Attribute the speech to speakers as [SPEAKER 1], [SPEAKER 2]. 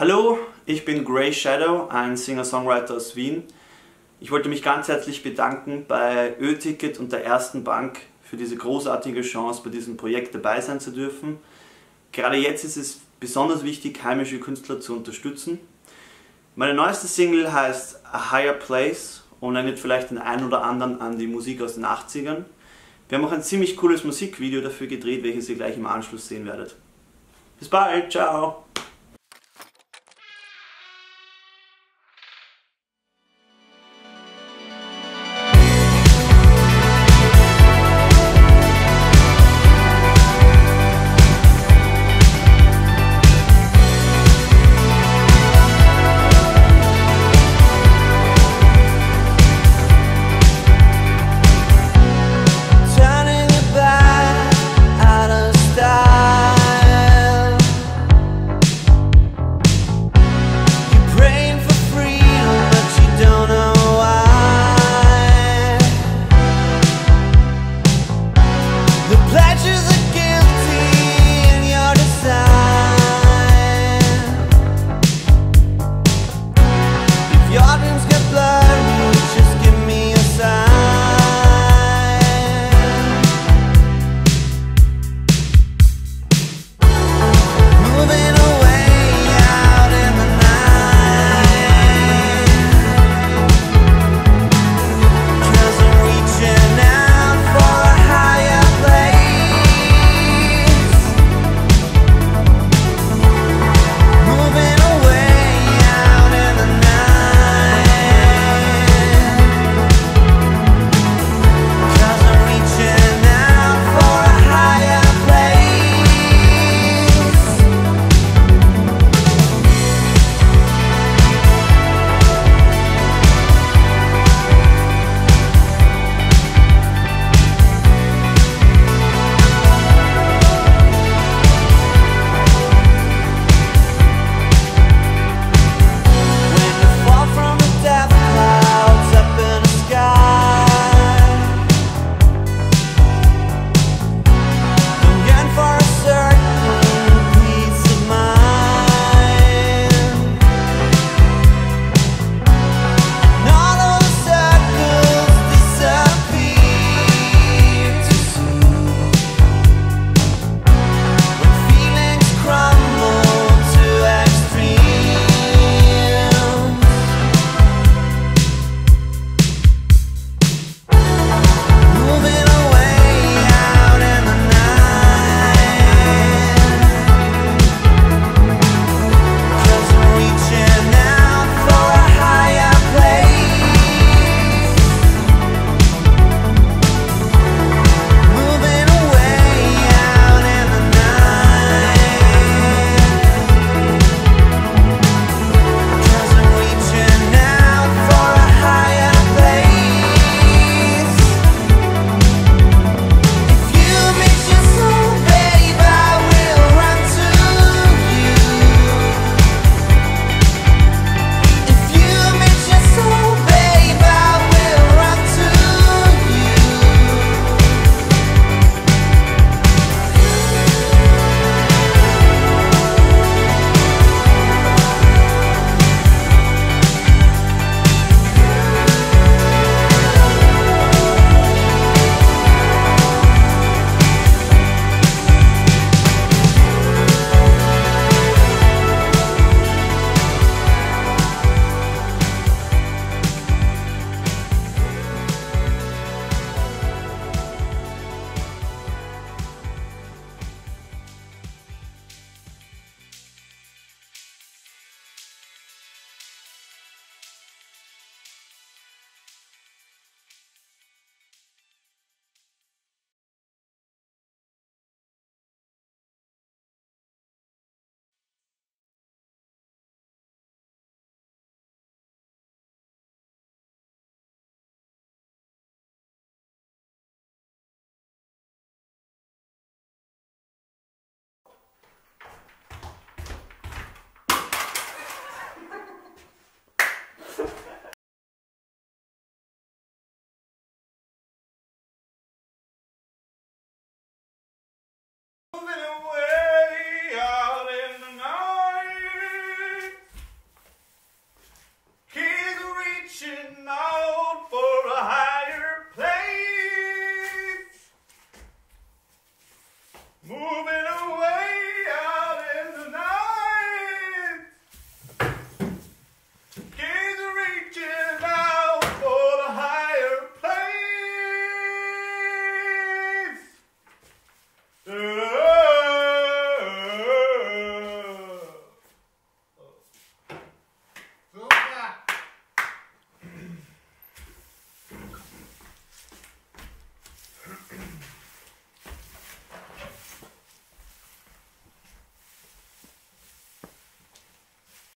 [SPEAKER 1] Hallo, ich bin Grey Shadow, ein Singer-Songwriter aus Wien. Ich wollte mich ganz herzlich bedanken bei Ö-Ticket und der Ersten Bank für diese großartige Chance, bei diesem Projekt dabei sein zu dürfen. Gerade jetzt ist es besonders wichtig, heimische Künstler zu unterstützen. Meine neueste Single heißt A Higher Place und erinnert vielleicht den einen oder anderen an die Musik aus den 80ern. Wir haben auch ein ziemlich cooles Musikvideo dafür gedreht, welches ihr gleich im Anschluss sehen werdet. Bis bald, ciao!